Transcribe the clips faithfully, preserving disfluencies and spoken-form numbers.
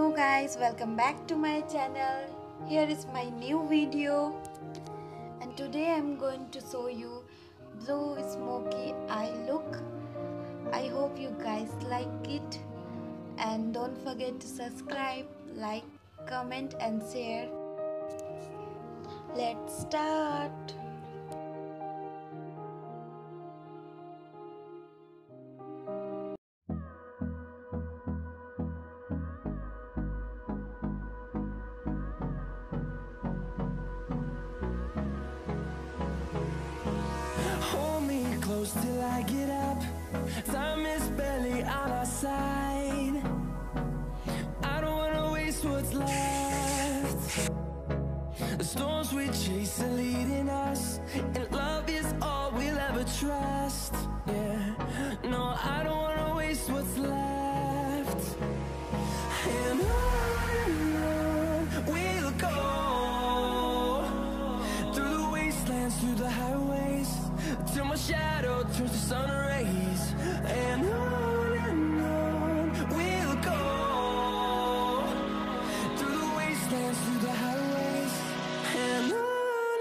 Hello guys, welcome back to my channel. Here is my new video, and today I'm going to show you blue smoky eye look. I hope you guys like it, and don't forget to subscribe, like, comment and share. Let's start. Close till I get up. Time is barely on our side. I don't wanna waste what's left. The storms we chase are leading us, and love is all we'll ever trust. Yeah, no, I don't wanna waste what's left. And on and on we'll go, through the wastelands, through the highways, till my shadow turns to sun rays. And on and on we'll go, through the wastelands, through the highways, and on.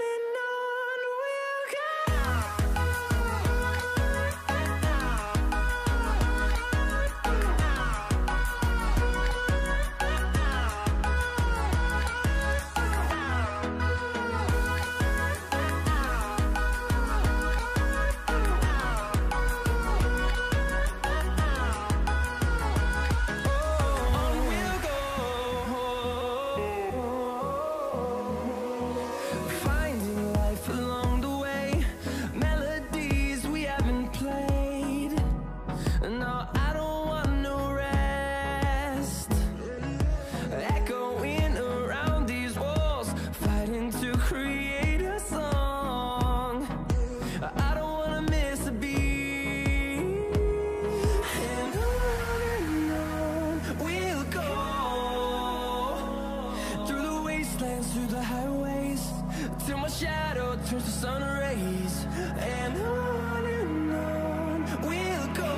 Through the highways, till my shadow turns to sun rays. And on and on we'll go,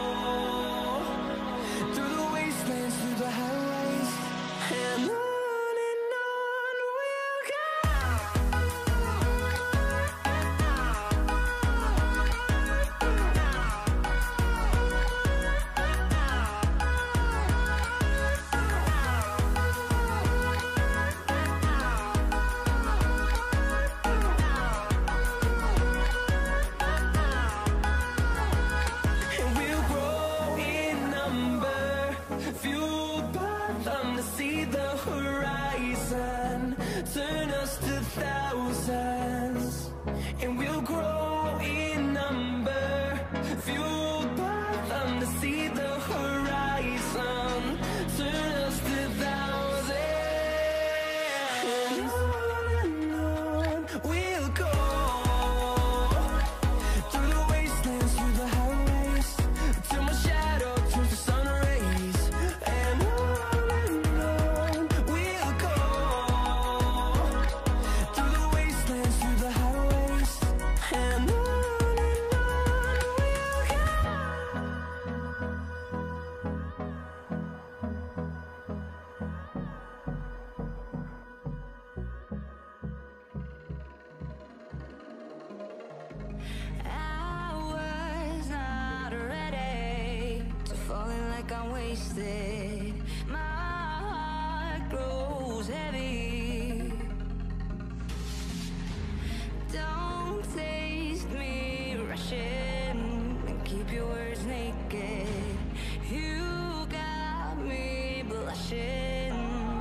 through the wastelands, through the highways, and on. See the horizon turn us to thousands, and we'll grow in number, fueled by them. To see the horizon turn us to thousands, and on and on we'll go, through the wastelands, through the highways, till my shadow turns to sun rays. And on I'm wasted, my heart grows heavy. Don't taste me rushing, and keep your words naked. You got me blushing,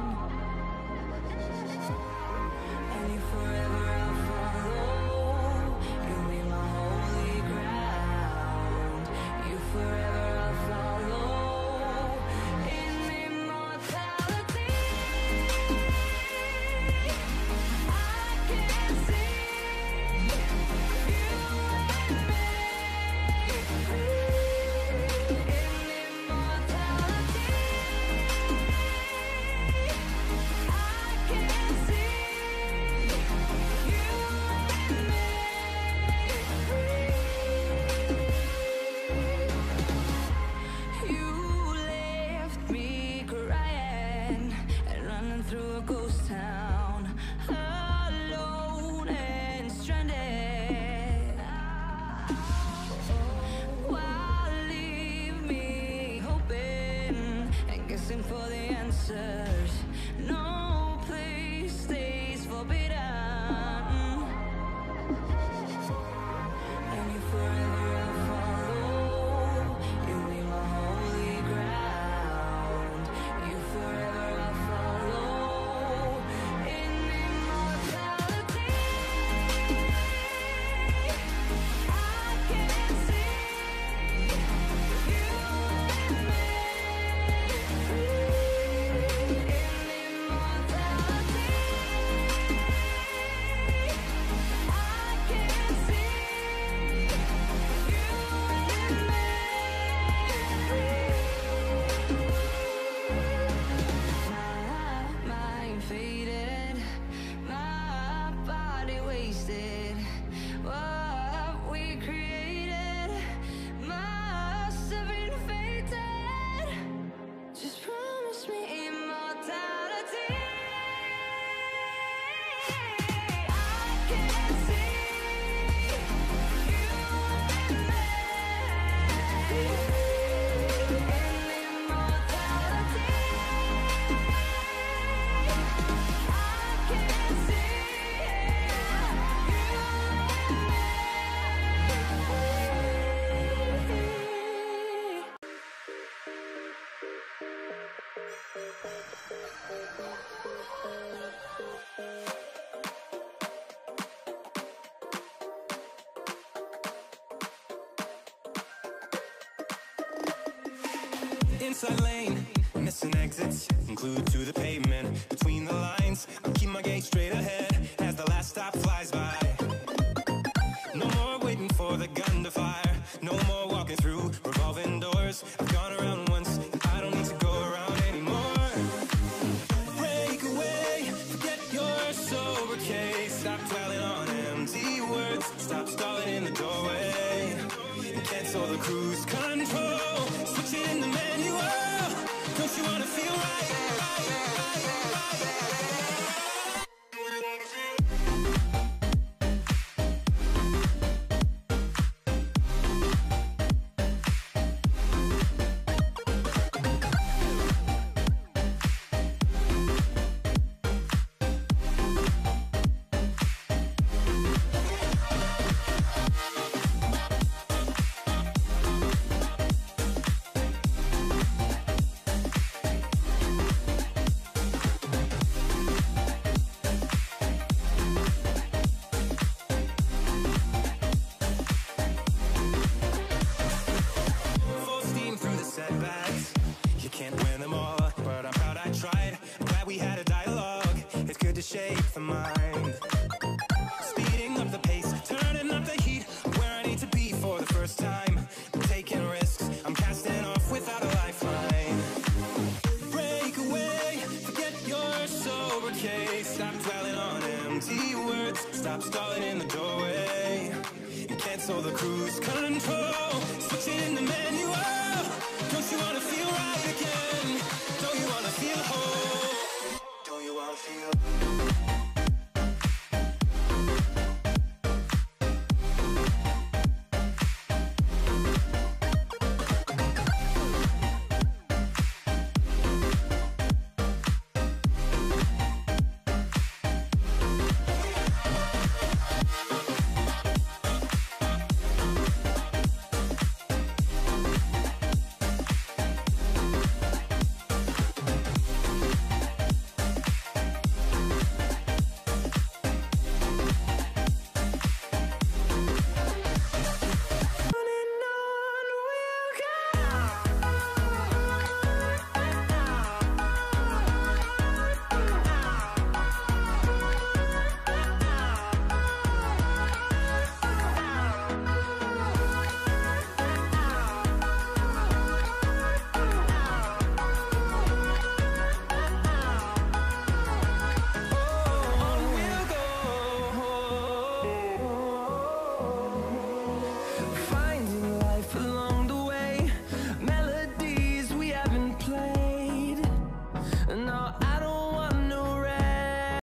and you forever I'll follow. You'll be my holy ground. You forever I'll follow. In immortality inside lane, missing exits, glued to the pavement. Between the lines, I keep my gaze straight ahead as the last stop flies by. No more waiting for the gun to fire, no more walking through revolving doors. I've